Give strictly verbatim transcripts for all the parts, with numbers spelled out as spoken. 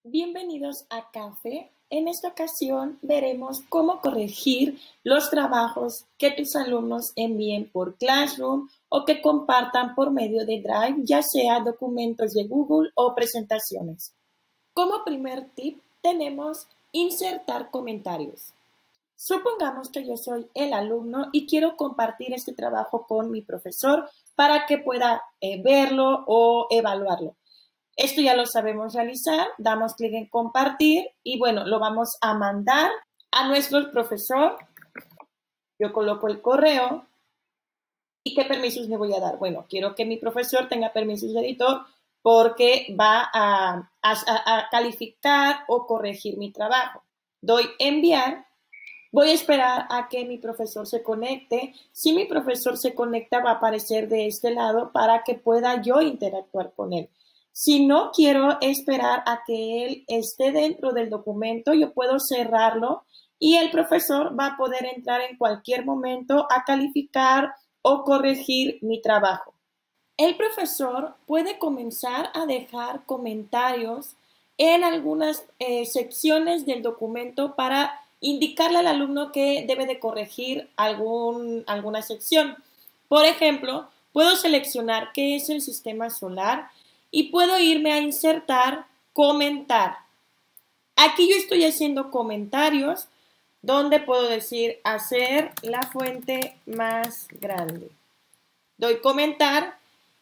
Bienvenidos a Café. En esta ocasión veremos cómo corregir los trabajos que tus alumnos envíen por Classroom o que compartan por medio de Drive, ya sea documentos de Google o presentaciones. Como primer tip tenemos insertar comentarios. Supongamos que yo soy el alumno y quiero compartir este trabajo con mi profesor para que pueda eh, verlo o evaluarlo. Esto ya lo sabemos realizar, damos clic en compartir y bueno, lo vamos a mandar a nuestro profesor. Yo coloco el correo y ¿qué permisos le voy a dar? Bueno, quiero que mi profesor tenga permisos de editor porque va a, a, a calificar o corregir mi trabajo. Doy enviar. Voy a esperar a que mi profesor se conecte. Si mi profesor se conecta, va a aparecer de este lado para que pueda yo interactuar con él. Si no quiero esperar a que él esté dentro del documento, yo puedo cerrarlo y el profesor va a poder entrar en cualquier momento a calificar o corregir mi trabajo. El profesor puede comenzar a dejar comentarios en algunas eh, secciones del documento para indicarle al alumno que debe de corregir algún, alguna sección. Por ejemplo, puedo seleccionar qué es el sistema solar y puedo irme a insertar, comentar. Aquí yo estoy haciendo comentarios donde puedo decir hacer la fuente más grande. Doy comentar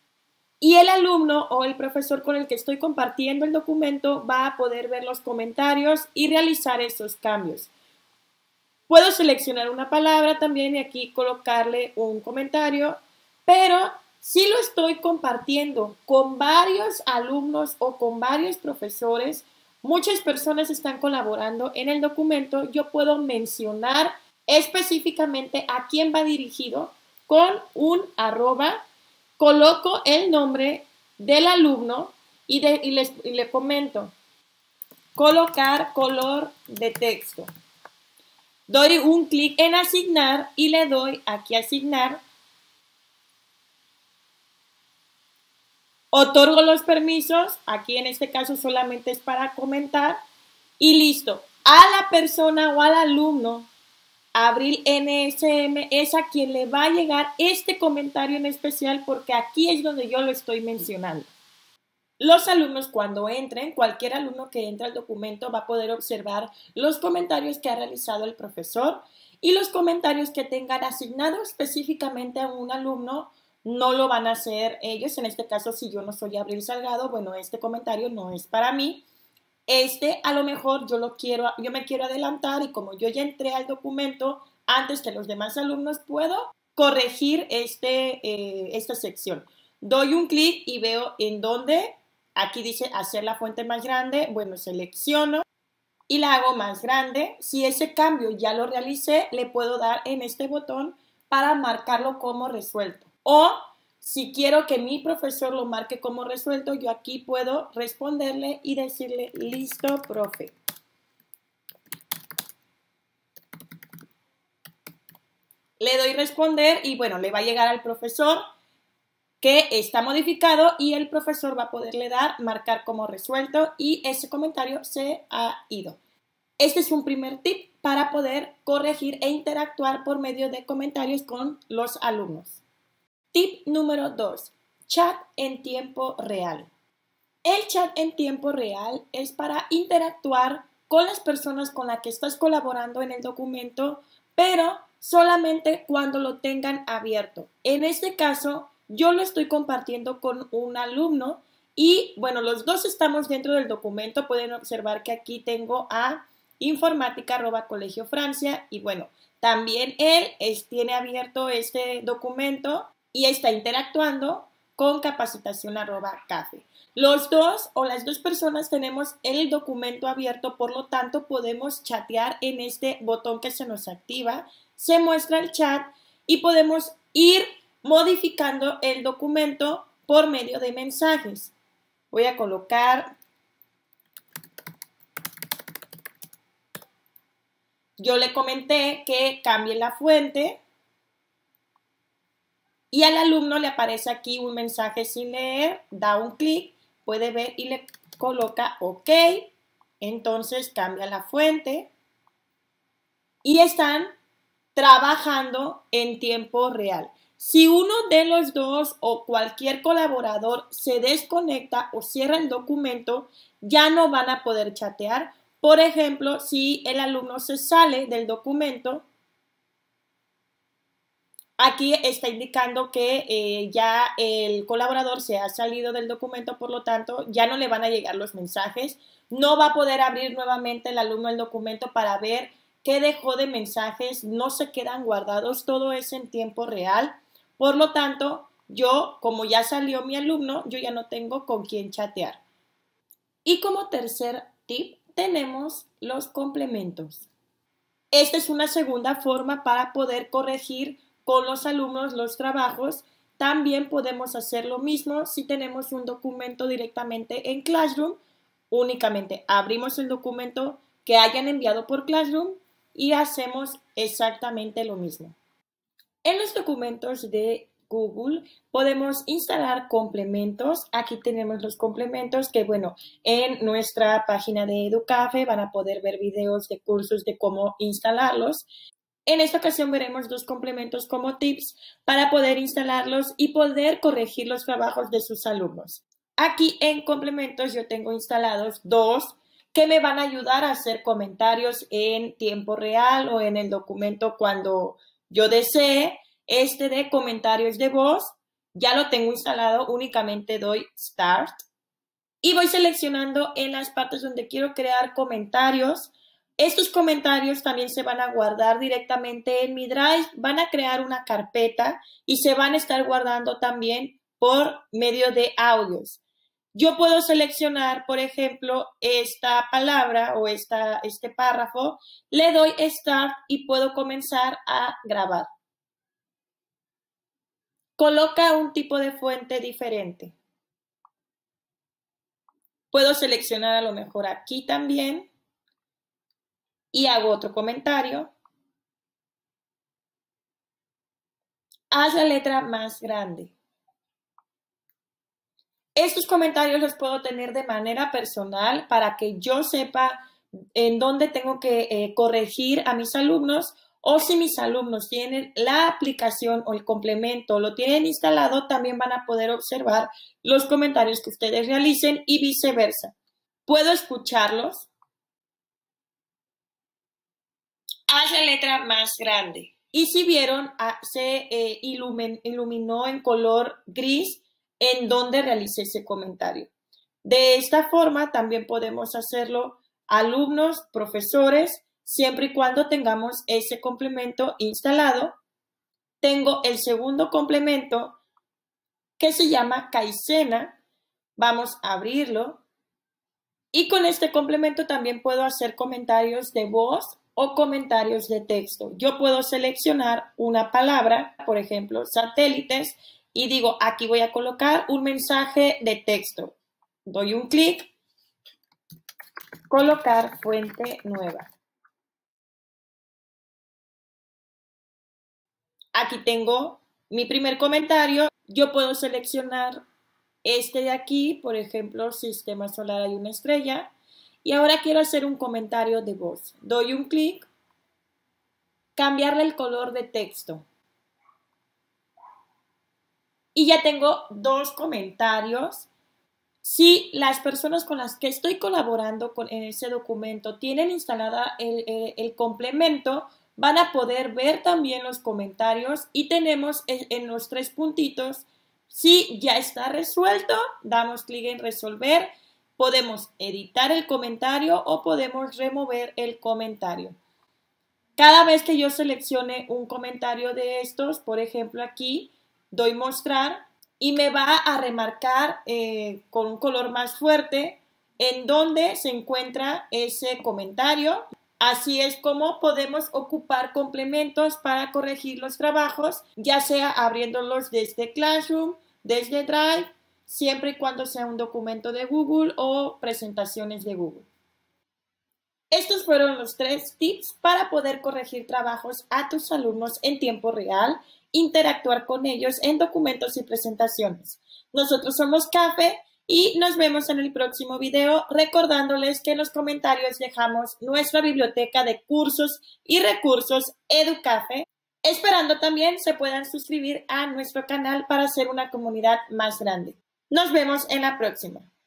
y el alumno o el profesor con el que estoy compartiendo el documento va a poder ver los comentarios y realizar esos cambios. Puedo seleccionar una palabra también y aquí colocarle un comentario, pero si lo estoy compartiendo con varios alumnos o con varios profesores, muchas personas están colaborando en el documento, yo puedo mencionar específicamente a quién va dirigido con un arroba, coloco el nombre del alumno y, de, y, les, y le comento, colocar color de texto. Doy un clic en asignar y le doy aquí asignar. Otorgo los permisos, aquí en este caso solamente es para comentar y listo. A la persona o al alumno, Abril N S M, es a quien le va a llegar este comentario en especial porque aquí es donde yo lo estoy mencionando. Los alumnos cuando entren, cualquier alumno que entre al documento va a poder observar los comentarios que ha realizado el profesor y los comentarios que tengan asignado específicamente a un alumno no lo van a hacer ellos. En este caso, si yo no soy Abril Salgado, bueno, este comentario no es para mí. Este, a lo mejor yo lo quiero, yo me quiero adelantar y como yo ya entré al documento antes que los demás alumnos, puedo corregir este, eh, esta sección. Doy un clic y veo en dónde, aquí dice hacer la fuente más grande, bueno, selecciono y la hago más grande. Si ese cambio ya lo realicé, le puedo dar en este botón para marcarlo como resuelto. O si quiero que mi profesor lo marque como resuelto, yo aquí puedo responderle y decirle, listo, profe. Le doy responder y bueno, le va a llegar al profesor que está modificado y el profesor va a poderle dar, marcar como resuelto y ese comentario se ha ido. Este es un primer tip para poder corregir e interactuar por medio de comentarios con los alumnos. Tip número dos. Chat en tiempo real. El chat en tiempo real es para interactuar con las personas con las que estás colaborando en el documento, pero solamente cuando lo tengan abierto. En este caso, yo lo estoy compartiendo con un alumno y, bueno, los dos estamos dentro del documento. Pueden observar que aquí tengo a informática arroba colegio Francia y, bueno, también él es, tiene abierto este documento y está interactuando con capacitación arroba café. Los dos o las dos personas tenemos el documento abierto, por lo tanto podemos chatear en este botón que se nos activa, se muestra el chat y podemos ir modificando el documento por medio de mensajes. Voy a colocar, yo le comenté que cambie la fuente. Y al alumno le aparece aquí un mensaje sin leer, da un clic, puede ver y le coloca OK Entonces cambia la fuente y están trabajando en tiempo real. Si uno de los dos o cualquier colaborador se desconecta o cierra el documento, ya no van a poder chatear. Por ejemplo, si el alumno se sale del documento, aquí está indicando que eh, ya el colaborador se ha salido del documento, por lo tanto, ya no le van a llegar los mensajes. No va a poder abrir nuevamente el alumno el documento para ver qué dejó de mensajes, no se quedan guardados, todo es en tiempo real. Por lo tanto, yo, como ya salió mi alumno, yo ya no tengo con quién chatear. Y como tercer tip, tenemos los complementos. Esta es una segunda forma para poder corregir con los alumnos los trabajos. También podemos hacer lo mismo si tenemos un documento directamente en Classroom. Únicamente abrimos el documento que hayan enviado por Classroom y hacemos exactamente lo mismo. En los documentos de Google podemos instalar complementos. Aquí tenemos los complementos que, bueno, en nuestra página de Educafe van a poder ver videos de cursos de cómo instalarlos. En esta ocasión veremos dos complementos como tips para poder instalarlos y poder corregir los trabajos de sus alumnos. Aquí en complementos yo tengo instalados dos que me van a ayudar a hacer comentarios en tiempo real o en el documento cuando yo desee. Este de comentarios de voz ya lo tengo instalado, únicamente doy Start y voy seleccionando en las partes donde quiero crear comentarios. Estos comentarios también se van a guardar directamente en mi Drive, van a crear una carpeta y se van a estar guardando también por medio de audios. Yo puedo seleccionar, por ejemplo, esta palabra o esta, este párrafo, le doy Start y puedo comenzar a grabar. Coloca un tipo de fuente diferente. Puedo seleccionar a lo mejor aquí también y hago otro comentario. Haz la letra más grande. Estos comentarios los puedo tener de manera personal para que yo sepa en dónde tengo que eh, corregir a mis alumnos, o si mis alumnos tienen la aplicación o el complemento, lo tienen instalado, también van a poder observar los comentarios que ustedes realicen y viceversa. Puedo escucharlos. Haz la letra más grande. Y si vieron, se eh, ilumin, iluminó en color gris en donde realicé ese comentario. De esta forma también podemos hacerlo alumnos, profesores, siempre y cuando tengamos ese complemento instalado. Tengo el segundo complemento que se llama Kaizena. Vamos a abrirlo. Y con este complemento también puedo hacer comentarios de voz o comentarios de texto. Yo puedo seleccionar una palabra, por ejemplo, satélites, y digo, aquí voy a colocar un mensaje de texto. Doy un clic, colocar fuente nueva. Aquí tengo mi primer comentario. Yo puedo seleccionar este de aquí, por ejemplo, sistema solar hay una estrella. Y ahora quiero hacer un comentario de voz. Doy un clic, cambiarle el color de texto. Y ya tengo dos comentarios. Si las personas con las que estoy colaborando con, en ese documento tienen instalada el, el, el complemento, van a poder ver también los comentarios y tenemos en, en los tres puntitos, si ya está resuelto, damos clic en resolver, podemos editar el comentario o podemos remover el comentario. Cada vez que yo seleccione un comentario de estos, por ejemplo aquí, doy mostrar y me va a remarcar eh, con un color más fuerte en donde se encuentra ese comentario. Así es como podemos ocupar complementos para corregir los trabajos, ya sea abriéndolos desde Classroom, desde Drive, siempre y cuando sea un documento de Google o presentaciones de Google. Estos fueron los tres tips para poder corregir trabajos a tus alumnos en tiempo real, interactuar con ellos en documentos y presentaciones. Nosotros somos CAFE Y nos vemos en el próximo video, recordándoles que en los comentarios dejamos nuestra biblioteca de cursos y recursos Educafe, esperando también se puedan suscribir a nuestro canal para hacer una comunidad más grande. Nos vemos en la próxima.